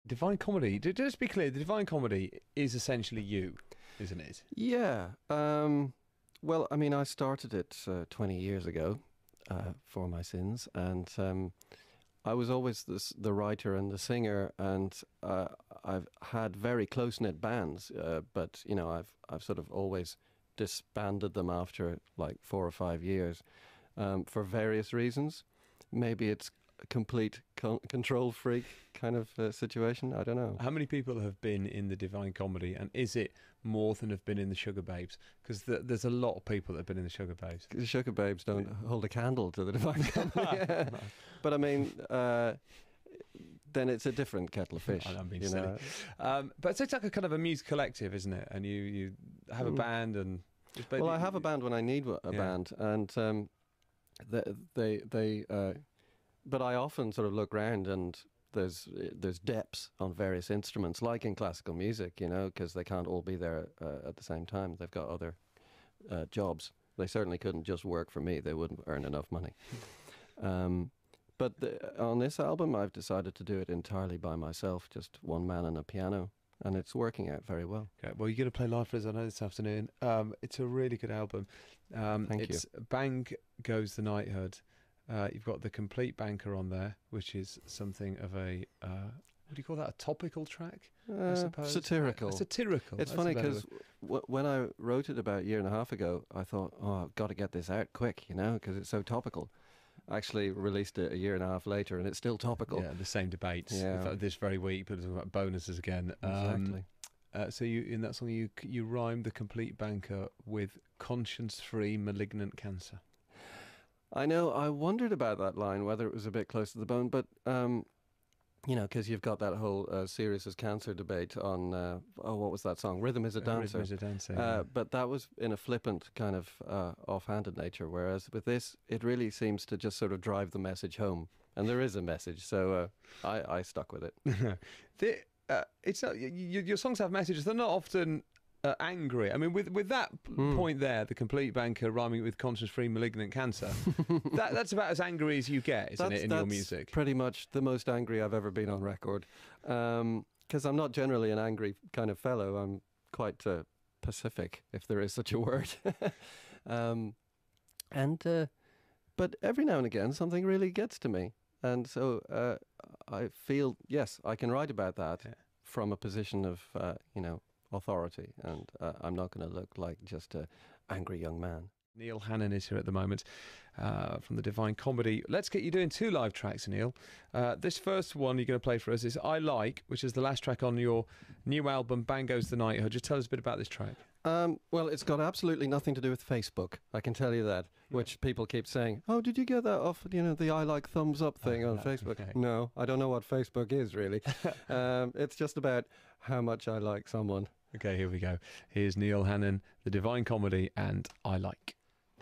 Divine Comedy, just to be clear, the Divine Comedy is essentially you, isn't it? Yeah. Well, I mean, I started it 20 years ago for my sins, and I was always the writer and the singer, and I've had very close-knit bands, but, you know, I've sort of always disbanded them after like 4 or 5 years for various reasons. Maybe it's a complete control freak kind of situation. I don't know. How many people have been in the Divine Comedy, and is it more than have been in the Sugar Babes? Because there's a lot of people that have been in the Sugar Babes. The Sugar Babes don't hold a candle to the Divine Comedy. No. But I mean, then it's a different kettle of fish. I'm being silly. But it's like a kind of a music collective, isn't it? And you have a band, and well, I have a band when I need a band, and but I often sort of look round, and there's depths on various instruments, like in classical music, you know, because they can't all be there at the same time. They've got other jobs. They certainly couldn't just work for me. They wouldn't earn enough money. But on this album, I've decided to do it entirely by myself, just one man and a piano, and it's working out very well. Okay. Well, you're going to play live for us, I know, this afternoon. It's a really good album. Thank you. Bang Goes the Knighthood. You've got the Complete Banker on there, which is something of a what do you call that? A topical track, I suppose. Satirical. Satirical. It's funny because when I wrote it about a year and a half ago, I thought, oh, I've got to get this out quick, you know, because it's so topical. I actually released it a year and a half later, and it's still topical. Yeah, the same debates. Yeah. This very week, but about bonuses again. Exactly. So in that song, you rhymed the Complete Banker with conscience-free malignant cancer. I know. I wondered about that line, whether it was a bit close to the bone, but you know, because you've got that whole serious as cancer debate on what was that song? Rhythm is a Dancer. Rhythm is a Dancer. Yeah. But that was in a flippant kind of offhanded nature, whereas with this, it really seems to just sort of drive the message home, and there is a message, so I stuck with it. It's not, your songs have messages. They're not often angry. I mean, with that point there, the Complete Banker rhyming with conscience-free malignant cancer, that's about as angry as you get, isn't it, in your music? Pretty much the most angry I've ever been on record. Because I'm not generally an angry kind of fellow. I'm quite pacific, if there is such a word. But every now and again, something really gets to me. And so I feel, yes, I can write about that from a position of, you know, authority, and I'm not going to look like just an angry young man. Neil Hannon is here at the moment from the Divine Comedy. Let's get you doing 2 live tracks, Neil. This first one you're going to play for us is I Like, which is the last track on your new album, Bang Goes the Knighthood. Just tell us a bit about this track. Well, it's got absolutely nothing to do with Facebook, I can tell you that, which people keep saying, oh, did you get that off, you know, the I like thumbs up thing on Facebook? Okay. No, I don't know what Facebook is, really. It's just about how much I like someone. Okay, here we go. Here's Neil Hannon, the Divine Comedy, and I Like.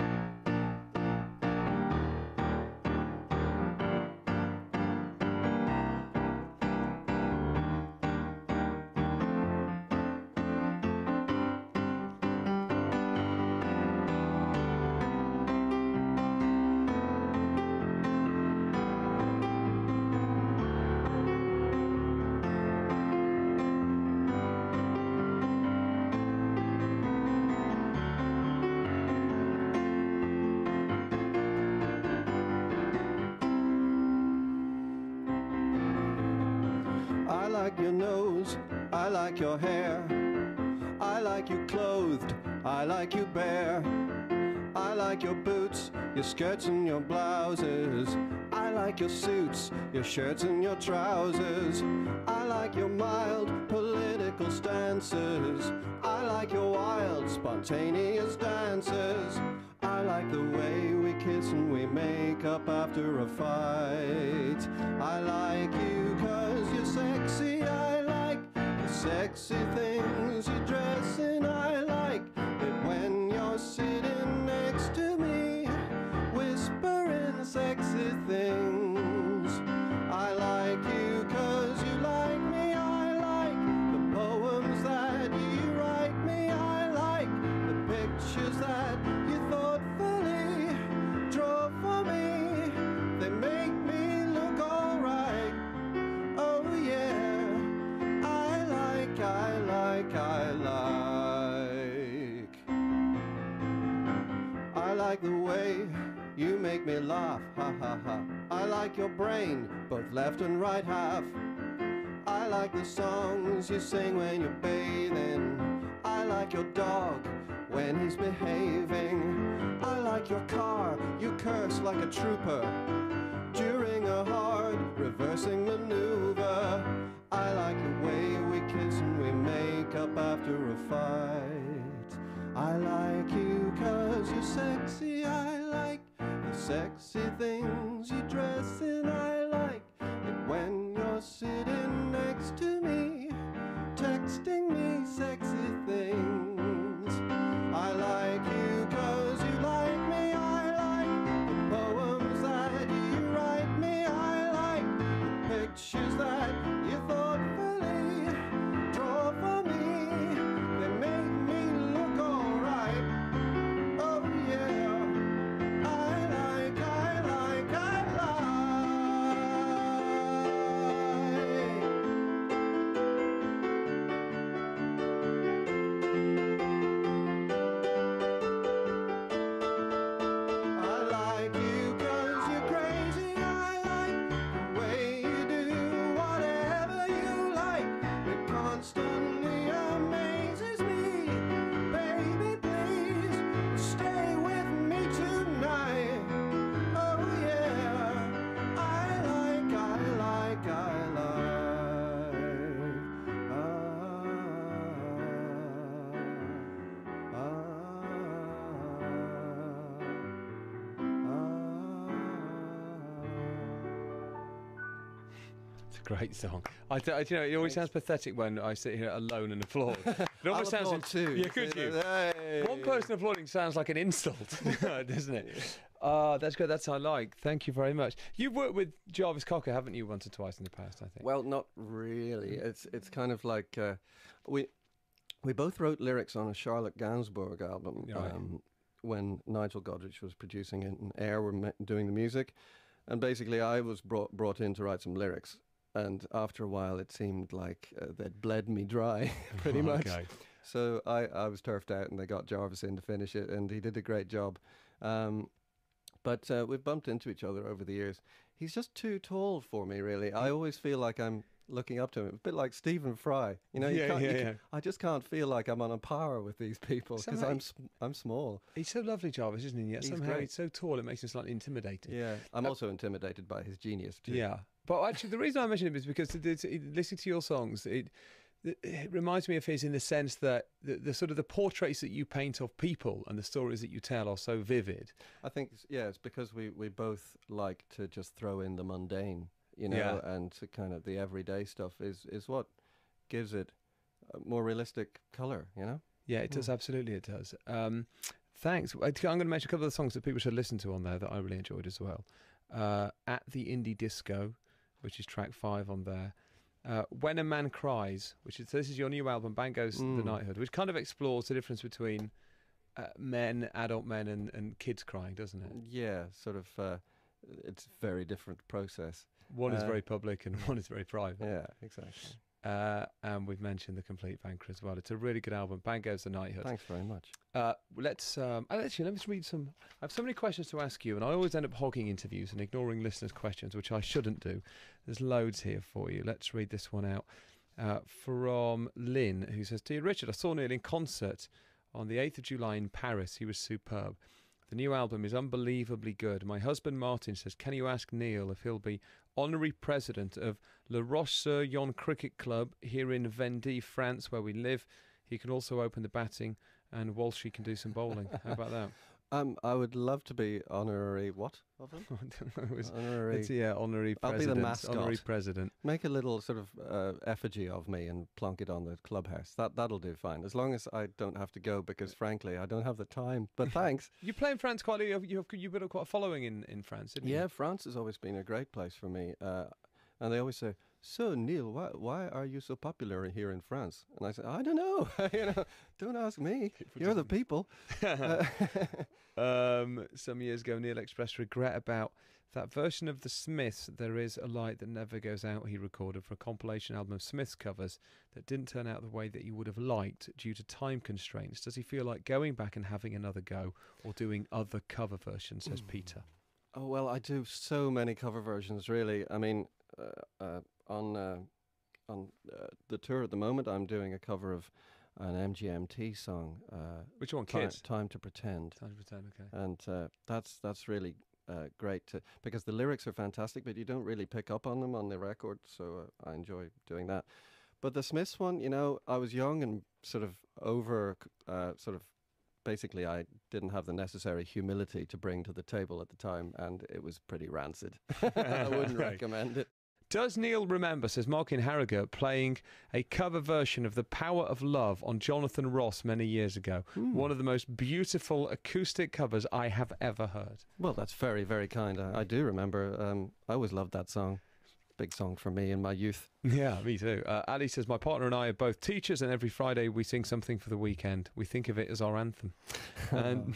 I like your nose, I like your hair, I like you clothed, I like you bare, I like your boots, your skirts and your blouses, I like your suits, your shirts and your trousers, I like your mild political stances, I like your wild spontaneous dances, I like the way we kiss and we make up after a fight. I like you 'cause you're sexy, I like the sexy things you dress in, I like it when you're sitting next to me, whispering sexy things. I like you 'cause you like me, I like the poems that you write me, I like the pictures that you thoughtfully draw for me. They make me look alright, oh yeah. laugh, ha ha ha. I like your brain, both left and right half. I like the songs you sing when you're bathing. I like your dog when he's behaving. I like your car, you curse like a trooper during a hard reversing maneuver. I like the way we kiss and we make up after a fight. I like you 'cause you're sexy. I like the sexy things you dress in. I like it when you're sitting next to me, texting me sexy things. I like you 'cause you like me. I like the poems that you write me. I like the pictures that you thoughtfully draw for me. They make me look alright. Oh yeah. I like. I like you 'cause you're crazy. I like the way you do whatever you like. It constantly amazes me. Baby, please stay with me tonight. Oh yeah. I like. It's a great song. You know, it always sounds pathetic when I sit here alone and applaud. It almost I'll sounds applaud too. Yeah, could you? Hey. One person applauding sounds like an insult, doesn't it? That's good. That's I like. Thank you very much. You've worked with Jarvis Cocker, haven't you, once or twice in the past? I think. Well, not really. It's kind of like we both wrote lyrics on a Charlotte Gainsbourg album Right. when Nigel Godrich was producing it and Air were doing the music, and basically I was brought in to write some lyrics. And after a while, it seemed like they'd bled me dry, pretty much. Okay. So I was turfed out, and they got Jarvis in to finish it, and he did a great job. But we've bumped into each other over the years. He's just too tall for me, really. I always feel like I'm looking up to him, a bit like Stephen Fry. You know, I just can't feel like I'm on a par with these people because I'm small. He's so lovely, Jarvis, isn't he? Yet He's somehow great. he's so tall, it makes him slightly intimidating. Yeah, I'm also intimidated by his genius too. Yeah. But actually, the reason I mention him is because listening to your songs, it reminds me of his in the sense that the sort of the portraits that you paint of people and the stories that you tell are so vivid. I think, it's because we both like to just throw in the mundane, you know, and to kind of the everyday stuff is what gives it a more realistic colour, you know? Yeah, it does. Absolutely, it does. Thanks. I'm going to mention a couple of the songs that people should listen to on there that I really enjoyed as well. At the Indie Disco, which is track 5 on there. When a Man Cries, this is your new album, Bang Goes the Knighthood, which kind of explores the difference between adult men and kids crying, doesn't it? Yeah, sort of. It's a very different process. One is very public and one is very private. Yeah, exactly. And we've mentioned The Complete Banker as well. It's a really good album, Bang Goes the Knighthood. Thanks very much. Let's let me read some. I have so many questions to ask you, and I always end up hogging interviews and ignoring listeners' questions, which I shouldn't do. There's loads here for you. Let's read this one out from Lynn, who says, "Dear Richard, I saw Neil in concert on the 8th of July in Paris. He was superb. The new album is unbelievably good. My husband Martin says, can you ask Neil if he'll be honorary president of Le Roche-sur-Yon Cricket Club here in Vendée, France, where we live. He can also open the batting, and Walshy can do some bowling. How about that?" I would love to be honorary what of him? I don't know. Honorary. Honorary president. I'll be the mascot. Honorary president. Make a little sort of effigy of me and plonk it on the clubhouse. That'll do fine, as long as I don't have to go, because frankly I don't have the time. But thanks. You play in France quite. You've built quite a following in France, didn't you? Yeah, France has always been a great place for me. And they always say, "So Neil, why are you so popular here in France?" And I say, "I don't know. Don't ask me. You're the people." Some years ago, Neil expressed regret about that version of the Smiths, "There Is a Light That Never Goes Out," he recorded for a compilation album of Smiths covers that didn't turn out the way that he would have liked due to time constraints. Does he feel like going back and having another go, or doing other cover versions, says Peter? Oh, well, I do so many cover versions, really. I mean, on the tour at the moment, I'm doing a cover of an MGMT song. Which one, Time, Kids? Time to Pretend. Time to Pretend, okay. And that's really great because the lyrics are fantastic, but you don't really pick up on them on the record, so I enjoy doing that. But the Smiths one, you know, I was young and sort of basically I didn't have the necessary humility to bring to the table at the time, and it was pretty rancid. I wouldn't recommend it. Does Neil remember, says Mark in Harrogate, playing a cover version of The Power of Love on Jonathan Ross many years ago? One of the most beautiful acoustic covers I have ever heard. Well, that's very, very kind. I do remember. I always loved that song. Big song for me in my youth. Yeah, me too. Ali says, my partner and I are both teachers, and every Friday we sing something for the weekend. We think of it as our anthem. And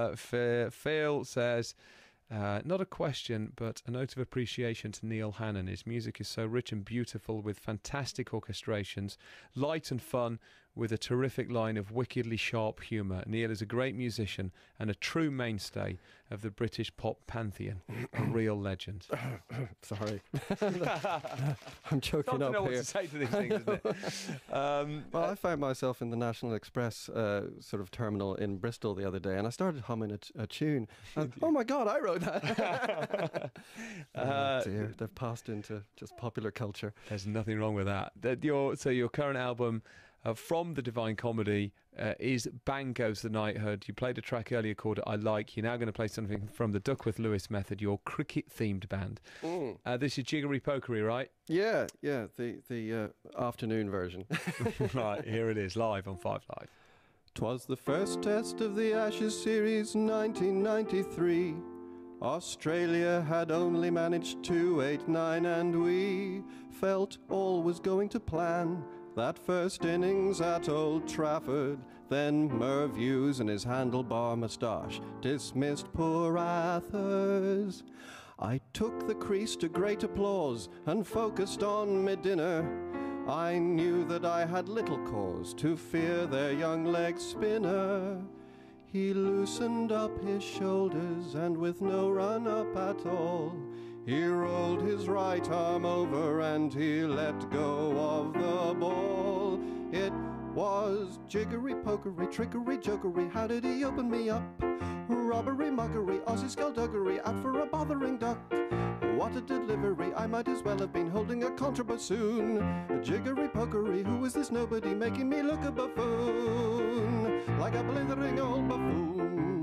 Phil says, not a question, but a note of appreciation to Neil Hannon. His music is so rich and beautiful, with fantastic orchestrations, light and fun, with a terrific line of wickedly sharp humour. Neil is a great musician and a true mainstay of the British pop pantheon. A real legend. Sorry. I'm choking up know here. What to say to these things, isn't it? Well, I found myself in the National Express sort of terminal in Bristol the other day, and I started humming a tune. And, oh my God, I wrote that. Oh dear, they've passed into just popular culture. There's nothing wrong with that. So your current album from the Divine Comedy is Bang Goes the Night. Heard you played a track earlier called I Like. You're now going to play something from the Duckworth Lewis Method, your cricket-themed band. This is Jiggery Pokery, right? Yeah, the afternoon version. Right, here it is, live on 5 Live. 'Twas the first test of the Ashes series, 1993. Australia had only managed 289, and we felt all was going to plan. That first innings at Old Trafford, then Merv Hughes and his handlebar moustache dismissed poor Athers. I took the crease to great applause and focused on mid-dinner. I knew that I had little cause to fear their young leg spinner. He loosened up his shoulders, and with no run-up at all, he rolled his right arm over and he let go of the ball. It was jiggery, pokery, trickery, jokery. How did he open me up? Robbery, muggery, Aussie skullduggery, out for a bothering duck. What a delivery, I might as well have been holding a contrabassoon. Jiggery, pokery, who is this nobody making me look a buffoon? Like a blithering old buffoon.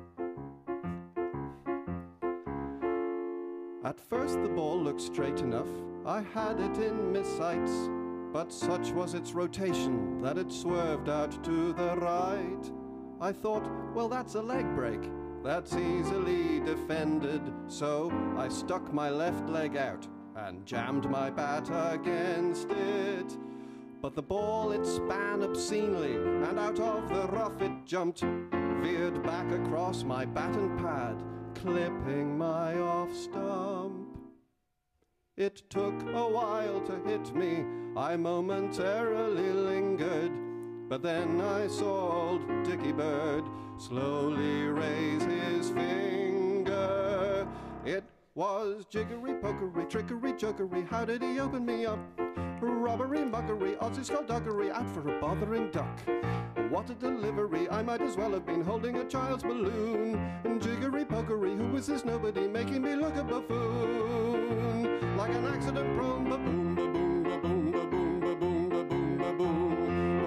At first the ball looked straight enough, I had it in my sights, but such was its rotation that it swerved out to the right. I thought, well, that's a leg break, that's easily defended, so I stuck my left leg out and jammed my bat against it. But the ball, it span obscenely, and out of the rough it jumped, veered back across my bat and pad, clipping my off stump. It took a while to hit me, I momentarily lingered, but then I saw old Dickie Bird slowly raise his finger. It was jiggery, pokery, trickery, jokery. How did he open me up? Robbery, muggery, Aussie skullduggery, out for a bothering duck. What a delivery, I might as well have been holding a child's balloon. And jiggery, pokery, who is this nobody making me look a buffoon? Like an accident-prone baboon, baboon, baboon, baboon, baboon, baboon, baboon.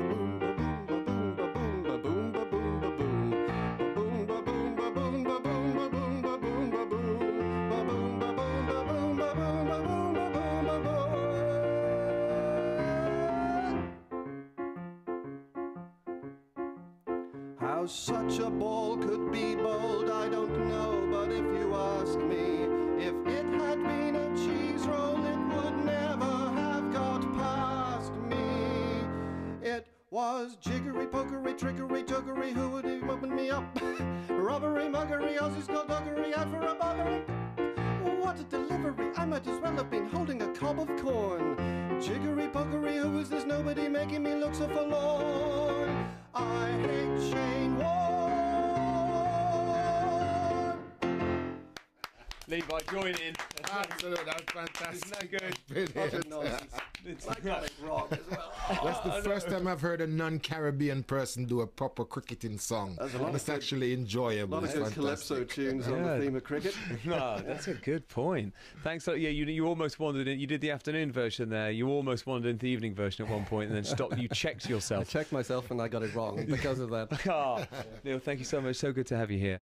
How such a ball could be bold, I don't know, but if you ask me, if it had been a cheese roll, it would never have got past me. It was jiggery, pokery, trickery, jokery, who would have opened me up? Robbery, muggery, Aussie skullduggery, out for a bothering. What a delivery, I might as well have been holding a cob of corn. Jiggery, pokery, who is this nobody making me look so forlorn? I hate Shane Warne. Levi, join in. Absolutely, that's fantastic. Isn't that good? Brilliant. I got it wrong as well. That's the first time I've heard a non-Caribbean person do a proper cricketing song. There's a lot It's of good- actually A enjoyable. lot of It's good calypso fantastic. tunes on the theme of cricket. No, that's a good point. Thanks. Yeah, you almost wandered in. You did the afternoon version there. You almost wandered into the evening version at one point, and then stopped. You checked I yourself. checked myself and I got it wrong because of that. Neil, thank you so much. So good to have you here.